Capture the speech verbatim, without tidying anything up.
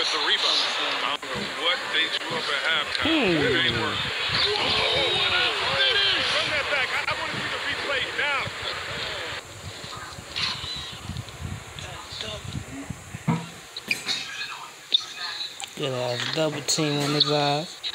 with the rebound. I don't know what they threw up at halftime. Hmm. It ain't working. Run that back. I, I want to see the replay now. Good ass double team on his eyes.